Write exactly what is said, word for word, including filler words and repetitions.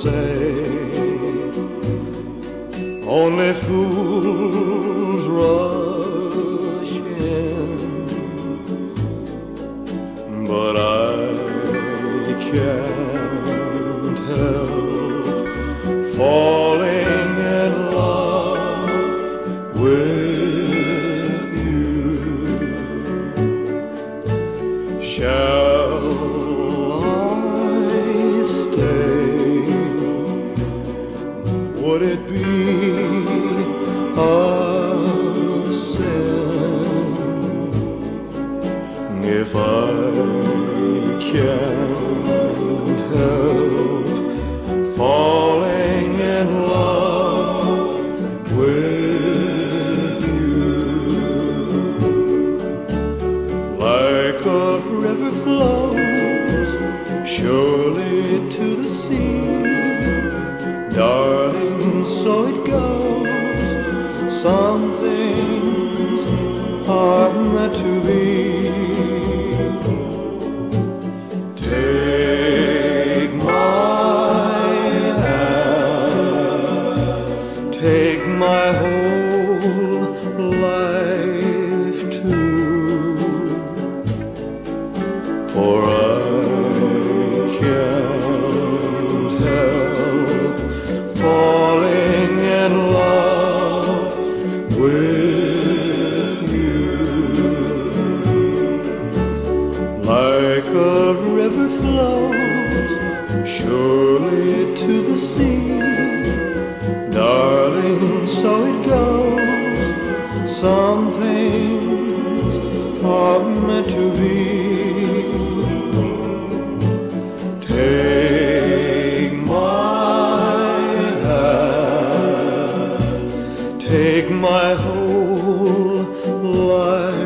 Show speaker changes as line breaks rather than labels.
say only fools rush in, but I can't help falling in love with you. Shall I stay? Would it be a sin if I can't help falling in love with you? Like a river flows surely to the sea, darling, so it goes. Some things are meant to be. Take my hand, take my whole life too, for I can't help falling in love with you. Like a river flows surely to the sea, darling, so it goes. Some things are meant to be. Take my hand, take my whole life